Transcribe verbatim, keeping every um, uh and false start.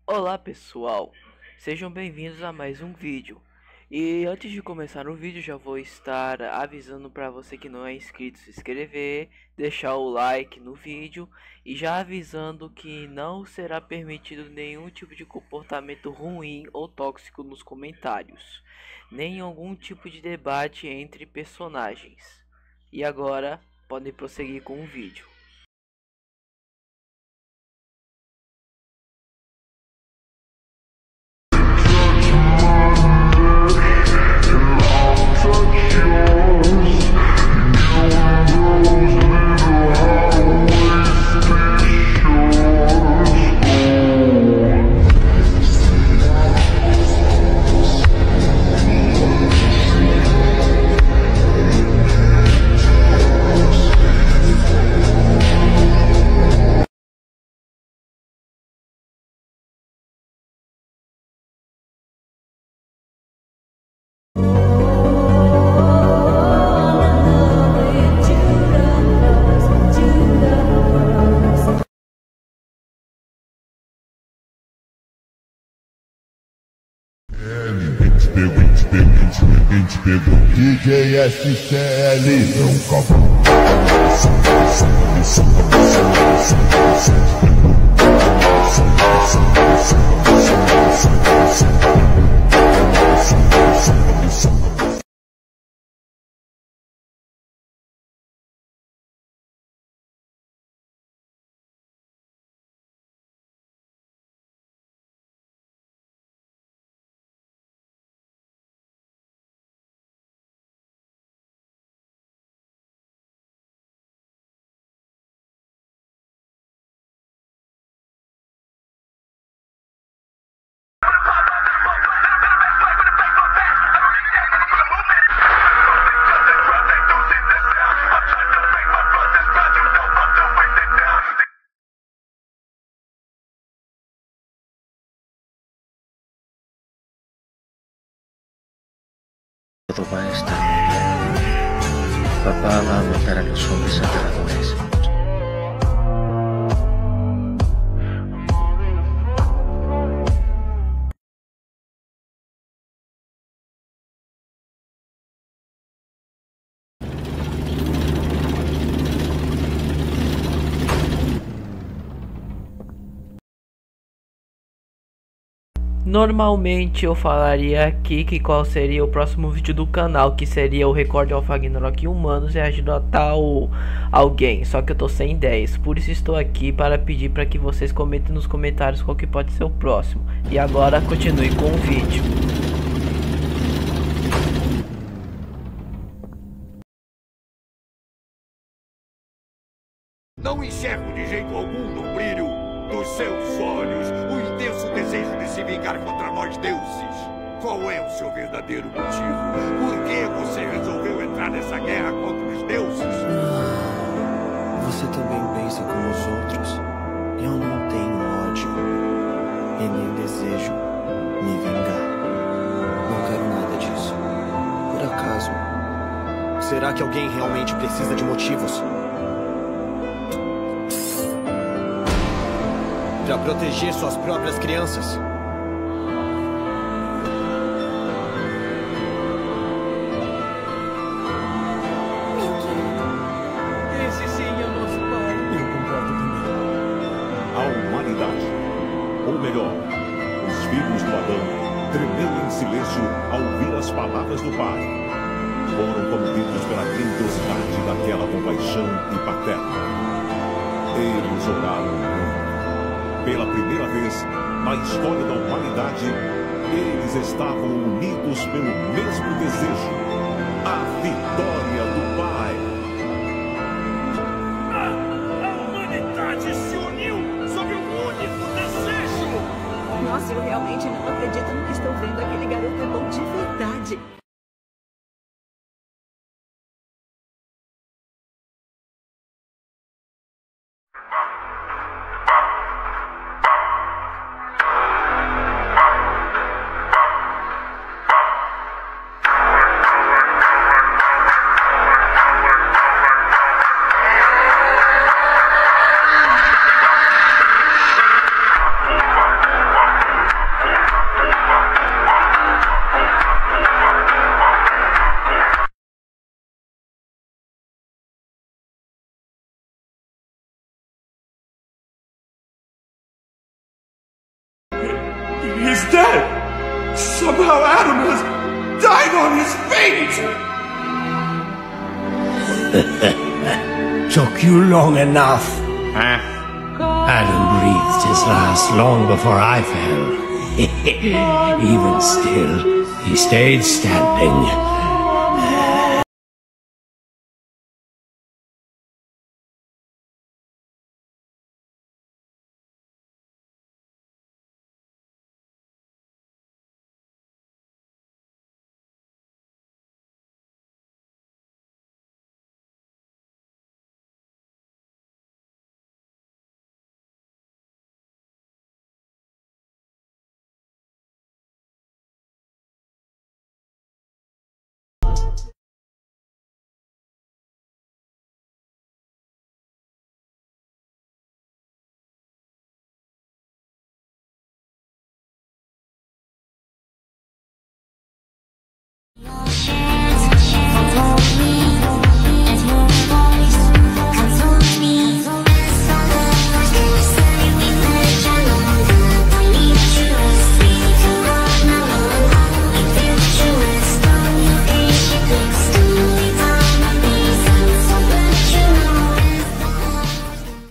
Olá pessoal, sejam bem-vindos a mais um vídeo. E antes de começar o vídeo já vou estar avisando para você que não é inscrito se inscrever, deixar o like no vídeo e já avisando que não será permitido nenhum tipo de comportamento ruim ou tóxico nos comentários, nem algum tipo de debate entre personagens. E agora podem prosseguir com o vídeo. D J S C L é um cabrão. Todo va a estar muy bien. Papá va a matar a los hombres aterradores. Normalmente eu falaria aqui que qual seria o próximo vídeo do canal, que seria o recorde ao Ragnarok humanos reagindo a tal alguém, só que eu tô sem ideias, por isso estou aqui para pedir para que vocês comentem nos comentários qual que pode ser o próximo. E agora continue com o vídeo. Não enxergo de jeito algum no brilho dos seus olhos o intenso desejo de se vingar contra nós deuses. Qual é o seu verdadeiro motivo? Por que você resolveu entrar nessa guerra contra os deuses? Ah, você também pensa como os outros? Eu não tenho ódio e nem desejo me vingar. Não quero nada disso. Por acaso, será que alguém realmente precisa de motivos? Para proteger suas próprias crianças. Esse sim é o nosso pai. Eu concordo também. A humanidade, ou melhor, os filhos do Adão, tremeram em silêncio ao ouvir as palavras do Pai. Foram comovidos pela grandiosidade daquela compaixão e paterna. Eles oraram muito. Pela primeira vez na história da humanidade, eles estavam unidos pelo mesmo desejo, a vitória do Pai. A, a humanidade se uniu sob um único desejo! Nossa, eu realmente não acredito no que estou vendo. Aquele garoto é bom de verdade. Wow. He's dead! Somehow Adam has died on his feet! Took you long enough. Huh? Adam breathed his last long before I fell. Even still, he stayed standing. Your shame.